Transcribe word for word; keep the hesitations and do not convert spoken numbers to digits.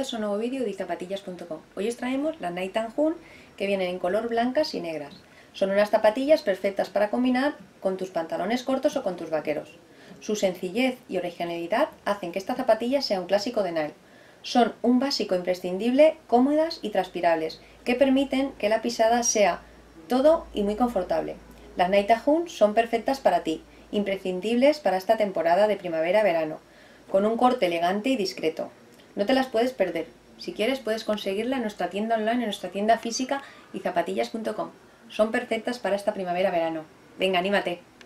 bienvenidos a un nuevo vídeo de zapatillas punto com. Hoy os traemos las Nike Tanjun, que vienen en color blancas y negras. Son unas zapatillas perfectas para combinar con tus pantalones cortos o con tus vaqueros. Su sencillez y originalidad hacen que esta zapatilla sea un clásico de Nike. Son un básico imprescindible, cómodas y transpirables, que permiten que la pisada sea todo y muy confortable. Las Nike Tanjun son perfectas para ti, imprescindibles para esta temporada de primavera-verano, con un corte elegante y discreto. No te las puedes perder. Si quieres puedes conseguirla en nuestra tienda online, en nuestra tienda física y zapatillas punto com. Son perfectas para esta primavera-verano. Venga, anímate.